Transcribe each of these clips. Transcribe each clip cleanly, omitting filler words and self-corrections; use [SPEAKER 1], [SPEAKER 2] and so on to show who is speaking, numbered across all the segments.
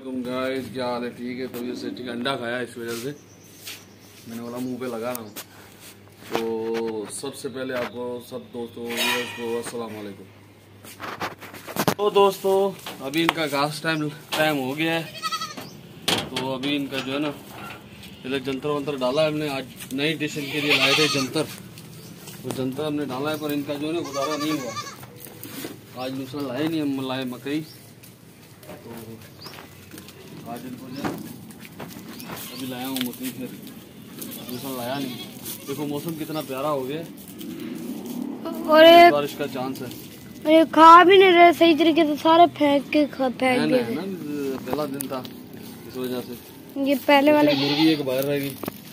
[SPEAKER 1] वालेकुम गाइस, क्या हाल है? ठीक है। तबीयत से ठीक। अंडा खाया इस वजह से मैंने बोला मुंह पे लगा रहा हूँ। तो सबसे पहले आपको सब दोस्तों को अस्सलाम वालेकुम। तो दोस्तों अभी इनका घास टाइम हो गया है। तो अभी इनका जो है ना पहले जंतर वंतर डाला है हमने। आज नई स्टेशन के लिए लाए थे जंतर, तो जंतर हमने डाला है पर इनका जो है ना गुजारा नहीं हुआ। आज दूसरा लाए नहीं, हम लाए मकई। तो आज इनको जो अभी लाया हूँ मकई, फिर दूसरा लाया नहीं। देखो मौसम कितना प्यारा हो गया और बारिश का चांस है।
[SPEAKER 2] अरे खा भी नहीं रहे सही तरीके से, सारे फेंक दिए।
[SPEAKER 1] ना पहला दिन था इस वजह से।
[SPEAKER 2] ये पहले वाले
[SPEAKER 1] मुर्गी एक बाहर रहेगी।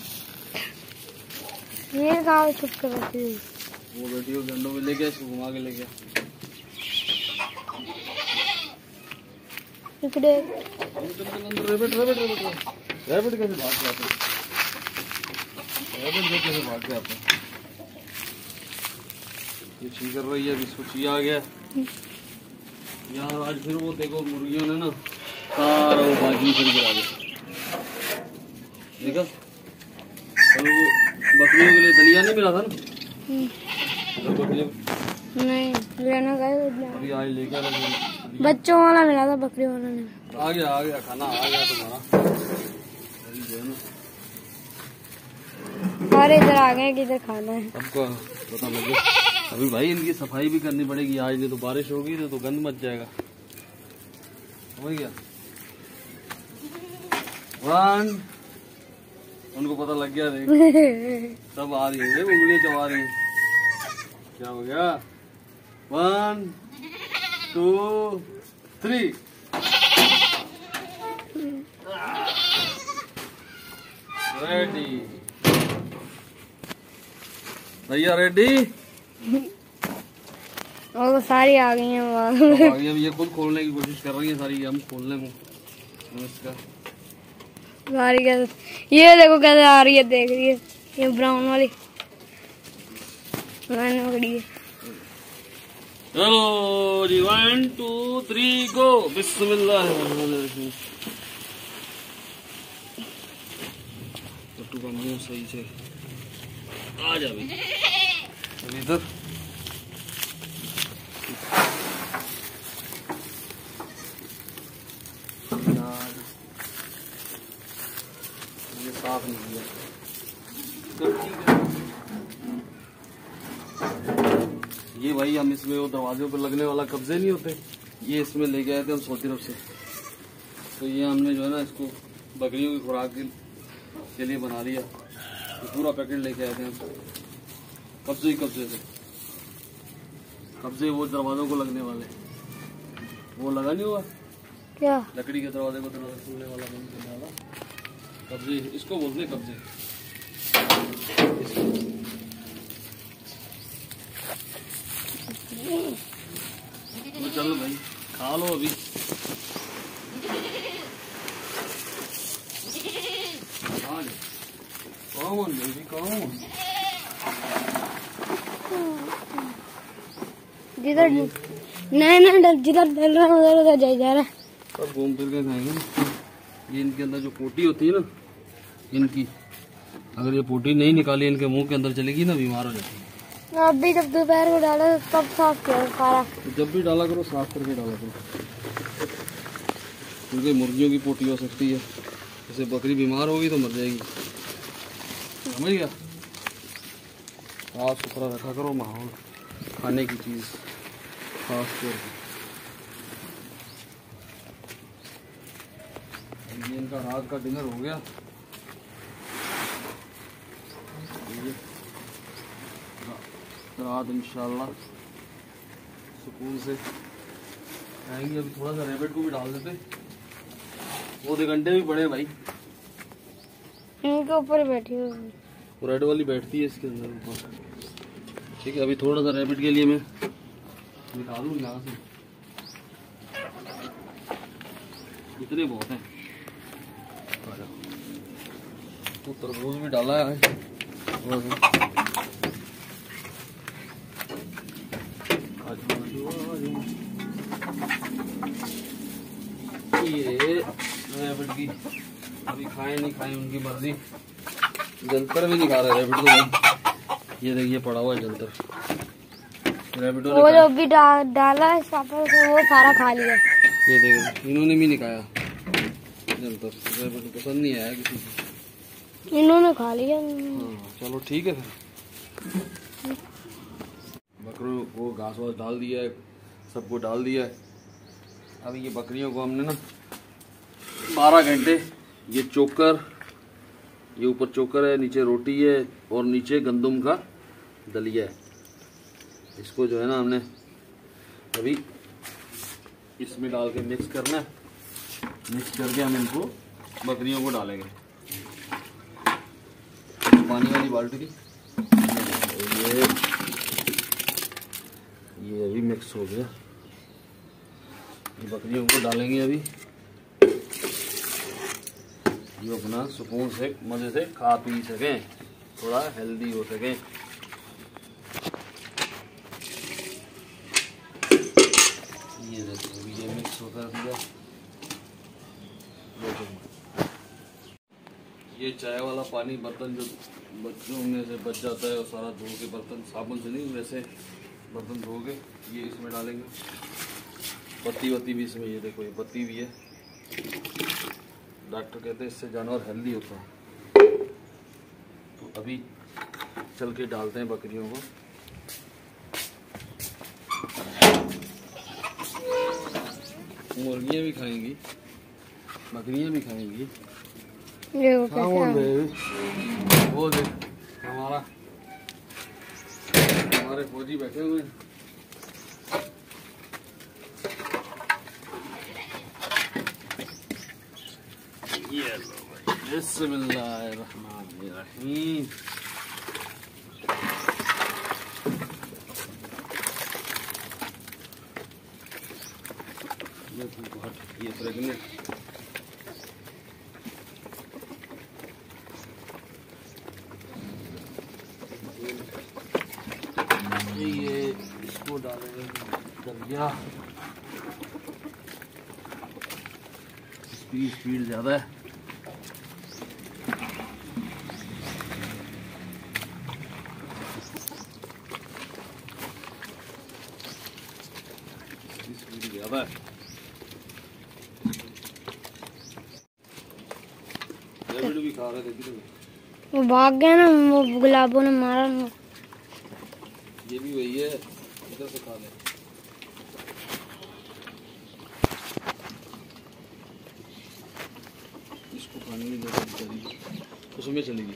[SPEAKER 2] ये कहाँ छुप कर बैठी हुई?
[SPEAKER 1] वो बैठी हो अंडों में ले गया, इसको घुमा के ले गया। रैबिट कैसे भाग के आते? रैबिट कैसे भाग के आते? ये छी कर रही है, इसको छी आ गया यार। आज फिर वो देखो मुर्गियों ने ना सारा वो बाजी फिर गिरा दिया। देखा वो बकरियों के लिए दलिया नहीं मिला था ना? बकरियों
[SPEAKER 2] नहीं लेना गए
[SPEAKER 1] अभी आज लेकर
[SPEAKER 2] बच्चों वाला मिला था, बकरी वाला नहीं।
[SPEAKER 1] आ गया खाना आ गया तुम्हारा।
[SPEAKER 2] अरे इधर आ गए, किधर खाना है
[SPEAKER 1] सबको पता लग गया। अभी भाई इनकी सफाई भी करनी पड़ेगी आज, नहीं तो बारिश होगी तो गंद मच जाएगा। हो गया 1 उनको पता लग गया। देख सब आ रही है, उंगलियां चबा रही है। क्या हो गया? 1 2 3 रेडी भैया, रेडी।
[SPEAKER 2] और सारी आ गई हैं
[SPEAKER 1] अब ये खुद खोलने की कोशिश कर रही है सारी, हम खोलने को इसका
[SPEAKER 2] सारी कैसे। ये देखो कैसे आ रही है, देख रही है ये ब्राउन वाली मैंने पकड़ी है।
[SPEAKER 1] चलो जी 1 2 3 गो। बिस्मिल्लाह। टट्टू का मुंह सही से आ जा भाई इधर। ये साफ नहीं किया। ये भाई हम इसमें वो दरवाजों पर लगने वाला कब्जे नहीं होते, ये इसमें लेके आए थे हम सऊदी अरब से। तो ये हमने जो है ना इसको बकरियों की खुराक के लिए बना लिया। तो पूरा पैकेट लेके आए थे हम कब्जे से। कब्जे वो दरवाजों को लगने वाले, वो लगा नहीं हुआ
[SPEAKER 2] क्या?
[SPEAKER 1] लकड़ी के दरवाजे को दरवाजा खुलने वाला बंद करने वाला कब्जे, इसको बोलते हैं कब्जे। तो चलो भाई खा लो अभी। कौन बेबी कौन?
[SPEAKER 2] जिधर नहीं जिधर डल रहा है उधर जा रहा है।
[SPEAKER 1] सब घूम फिर के खाएंगे। ये इनके अंदर जो पोटी होती है ना इनकी, अगर ये पोटी नहीं निकाली इनके मुंह के अंदर चलेगी ना, बीमार हो जाती है।
[SPEAKER 2] अभी जब दोपहर को डाला तब साफ किया सारा।
[SPEAKER 1] जब भी डाला करो साफ करके डाला करो, क्योंकि मुर्गियों की पोटी हो सकती है। जैसे बकरी बीमार होगी तो मर जाएगी, समझ गया? साफ सुथरा रखा करो माहौल, खाने की चीज़ खास तौर पर। ये इनका रात का डिनर हो गया। रात इंशाल्लाह सुकून से आएंगे। अभी थोड़ा सा रैबिट को भी डाल देते, वो देख अंडे भी बड़े भाई।
[SPEAKER 2] इनके ऊपर बैठी हुई
[SPEAKER 1] वो रेड वाली बैठती है इसके अंदर ऊपर। ठीक है, अभी थोड़ा सा रैबिट के लिए मैं निकालूँ यहाँ से, इतने बहुत हैं। तो तरबूज भी डाला है थोड़ा सा। ये रैबिट की अभी खाएं नहीं खाएं उनकी मर्जी। जंतर भी नहीं खा रहे रैबिट तो भाई। ये देखिए पड़ा हुआ है जंतर रैबिटों ने।
[SPEAKER 2] वो जो भी डाला है सापर से वो सारा खा लिया।
[SPEAKER 1] ये देखो इन्होंने भी नहीं खाया जंतर, रैबिट पसंद नहीं आया किसी को,
[SPEAKER 2] इन्होंने खा लिया।
[SPEAKER 1] हाँ चलो ठीक है फिर। बकरों को घास वास डाल दिया है, सबको डाल दिया है। अभी ये बकरियों को हमने ना 12 घंटे ये चोकर, ये ऊपर चोकर है, नीचे रोटी है और नीचे गंदम का दलिया है। इसको जो है ना हमने अभी इसमें डाल के मिक्स करना है। मिक्स करके हम इनको बकरियों को डालेंगे। पानी वाली बाल्टी थी, ये अभी मिक्स हो गया। ये बकरियों को डालेंगे अभी, ये अपना सुकून से मजे से खा पी सकें, थोड़ा हेल्दी हो सकें। ये देखो ये मिक्स होकर दिया। ये चाय वाला पानी बर्तन जो बच्चों में से बच जाता है और सारा धो के बर्तन, साबुन से नहीं वैसे बर्तन धो के ये इसमें डालेंगे। पत्ती वत्ती भी इसमें, ये देखो ये पत्ती भी है। डॉक्टर कहते हैं इससे जानवर हेल्दी होता है। तो अभी चल के डालते हैं बकरियों को। मुर्गियाँ भी खाएंगी, बकरियाँ भी खाएंगी। वो देख हमारे फौजी बैठे हुए हैं। ये लो भाई, बिस्मिल्लाहिर्रहमानिर्रहीम। ये प्रेग्नेंट ये इसको डालेंगे दलिया। स्पीड ज़्यादा है। स्पीड ज़्यादा है। रैबिट भी खा रहे थे,
[SPEAKER 2] वो भाग गया ना, वो गुलाबों ने मारा ना।
[SPEAKER 1] ये भी वही है, इधर से खा ले। इसको खाने नहीं देती, उसमें चलेगी।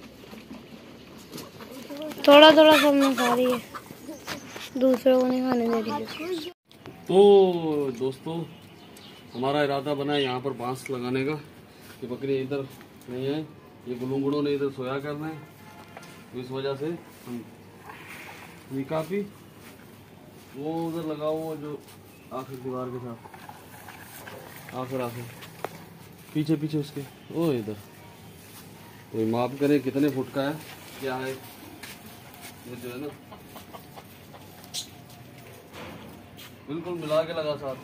[SPEAKER 2] थोड़ा थोड़ा सबने खा रही है, दूसरों को नहीं खाने दे रही है।
[SPEAKER 1] तो दोस्तों हमारा इरादा बना है यहाँ पर बांस लगाने का, कि बकरी इधर नहीं है, ये गुलूंगड़ों ने इधर सोया करना है। तो इस वजह से हम ये काफ़ी वो उधर लगा हुआ जो आखिर दीवार के साथ, आखिर पीछे पीछे उसके वो इधर। तो माप करें कितने फुट का है, क्या है ये जो है ना, बिल्कुल मिला के लगा साथ।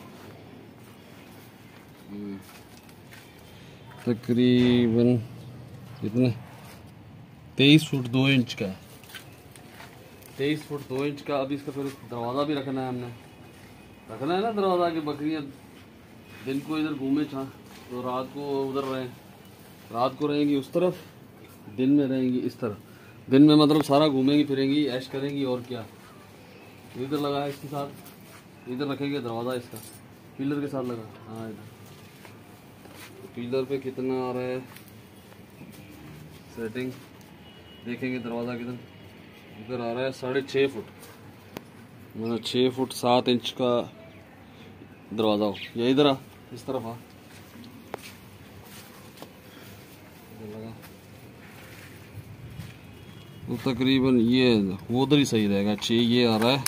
[SPEAKER 1] तकरीबन कितने 23 फुट 2 इंच का है, 23 फुट 2 इंच का। अभी इसका फिर दरवाज़ा भी रखना है, हमने रखना है ना दरवाज़ा, कि बकरियाँ दिन को इधर घूमे छा तो रात को उधर रहें। रात को रहेंगी उस तरफ, दिन में रहेंगी इस तरफ। दिन में मतलब सारा घूमेंगी फिरेंगी, ऐश करेंगी और क्या। तो इधर लगा है इसके साथ, इधर रखेंगे दरवाज़ा इसका पिलर के साथ लगा। हाँ इधर पिलर पे कितना आ रहा है सेटिंग देखेंगे। दरवाज़ा कितना इधर आ रहा है, 6.5 फुट, मतलब 6 फुट 7 इंच का दरवाज़ा हो। ये इधर आ, इस तरफ आ, लगा तो तकरीबन ये वो उधर ही सही रहेगा। 6 ये आ रहा है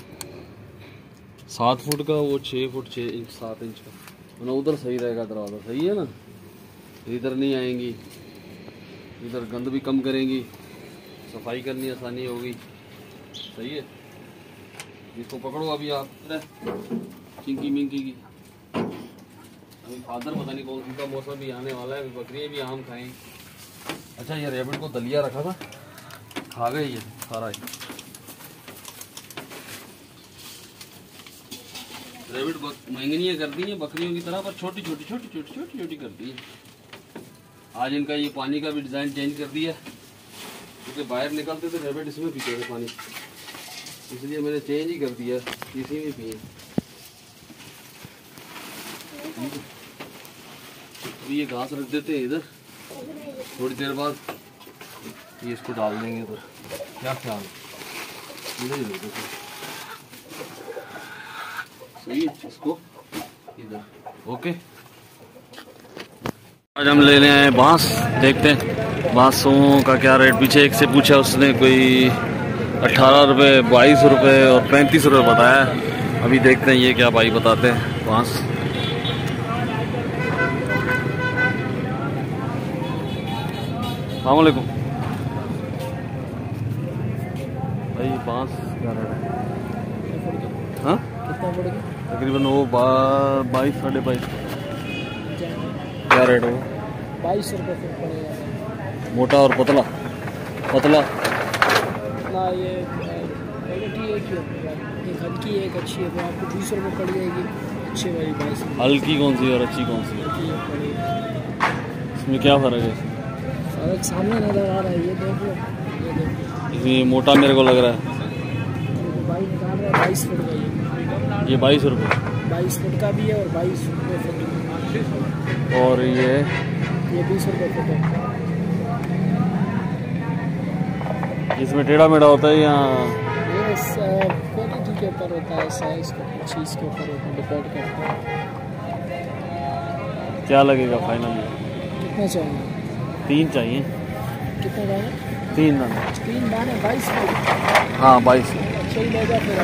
[SPEAKER 1] 7 फुट का, वो 6 फुट 6 इंच 7 इंच का, मतलब उधर सही रहेगा दरवाज़ा। सही है ना, इधर नहीं आएंगी, इधर गंद भी कम करेंगी, सफाई करनी आसानी होगी। सही है। इसको पकड़ो अभी आप चिंकी मिंकी की, अभी फादर पता नहीं कौन सा मौसम भी आने वाला है, बकरियाँ भी आम खाएं। अच्छा ये रैबिट को दलिया रखा था, खा गए ये सारा ही। रैबिट महंगियाँ कर दी हैं बकरियों की तरह, पर छोटी छोटी कर दी है। आज इनका ये पानी का भी डिज़ाइन चेंज कर दिया, क्योंकि बाहर निकलते थे रैबिट इसमें पीते थे पानी, इसलिए मैंने चेंज ही कर दिया, इसी में पिए। अभी ये घास रख देते हैं इधर, थोड़ी देर बाद ये इसको डाल देंगे इधर। क्या ख्याल इधर ही रख देते, सही है, इसको इधर। ओके, आज हम ले रहे हैं बांस, देखते हैं बांसों का क्या रेट। पीछे एक से पूछा उसने, कोई 18 रुपये, 22 रुपये और 35 रुपये बताया। अभी देखते हैं ये क्या भाई बताते हैं बांस। अस्सलामुअलैकुम भाई, बांस क्या रेट है? हाँ
[SPEAKER 2] कितना पड़ेगा?
[SPEAKER 1] तकरीबन वो 22 साढ़े 22। क्या रेट हो?
[SPEAKER 2] 22 रुपये फिर पड़ेगा।
[SPEAKER 1] मोटा और पतला? पतला
[SPEAKER 2] ना ये क्वालिटी एक ही होगी, एक हल्की एक अच्छी है, वो आपको 20 रुपये पड़ जाएगी। अच्छी वाली 22 रुपये।
[SPEAKER 1] हल्की कौन सी और अच्छी कौन सी है?
[SPEAKER 2] ये पड़ेगी।
[SPEAKER 1] इसमें क्या फ़र्क है?
[SPEAKER 2] फर्क सामने नज़र आ रहा है, ये देख लो, ये देख लो।
[SPEAKER 1] इसमें मोटा मेरे को लग रहा है।
[SPEAKER 2] भाई निकाल रहा है 22 फुट का,
[SPEAKER 1] ये 22 रुपये
[SPEAKER 2] 22 फुट का भी है और 22 रुपये फुट।
[SPEAKER 1] और ये
[SPEAKER 2] 20 रुपये फुट है।
[SPEAKER 1] इसमें टेढ़ा मेढ़ा होता है या?
[SPEAKER 2] ये क्वालिटी के ऊपर होता है, साइज़ के ऊपर, चीज़ के ऊपर डिपेंड करता है।
[SPEAKER 1] क्या लगेगा फाइनली?
[SPEAKER 2] कितने चाहिए?
[SPEAKER 1] 3 चाहिए।
[SPEAKER 2] कितने दाने?
[SPEAKER 1] 3 दाने।
[SPEAKER 2] 3 दाने 22 फुट।
[SPEAKER 1] हाँ 22।
[SPEAKER 2] अच्छा ही ले जा फिर,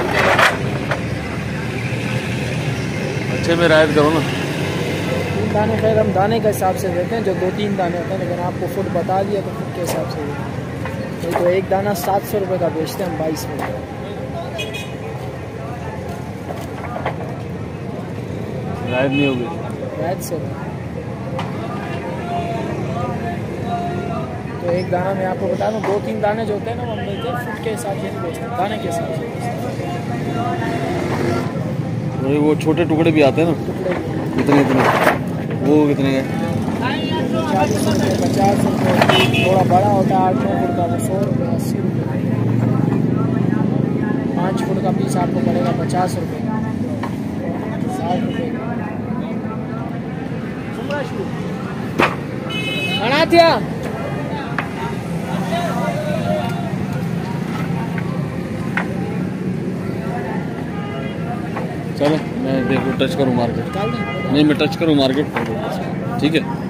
[SPEAKER 1] अच्छे में रायत करो ना।
[SPEAKER 2] 3 दाने खैर हम दाने के हिसाब से देते हैं, जो 2-3 दाने होते हैं, लेकिन आपको फुट बता दिया तो फुट के हिसाब से देते हैं। तो एक दाना 700 रुपये का बेचते हैं हम 22 फुट।
[SPEAKER 1] रायत नहीं होगी?
[SPEAKER 2] रायत से तो एक दाना मैं आपको बता दूँ, 2-3 दाने जो होते हैं ना, वो मिलते हैं फुट के हिसाब से नहीं बेचते, दाने के हिसाब से बेचते
[SPEAKER 1] हैं। वो छोटे टुकड़े भी आते हैं ना,
[SPEAKER 2] टुकड़े
[SPEAKER 1] इतने वो कितने का?
[SPEAKER 2] 40 रुपये, 50 रुपये। थोड़ा बड़ा होता है 8-9 फुट का, वो 100 रुपये, 80 रुपये। 5 फुट का पीस आपको पड़ेगा 50 रुपये, 60 रुपये। बना दिया।
[SPEAKER 1] चलो मैं देखो टच करूँ मार्केट। नहीं मैं टच करूँ मार्केट, ठीक है।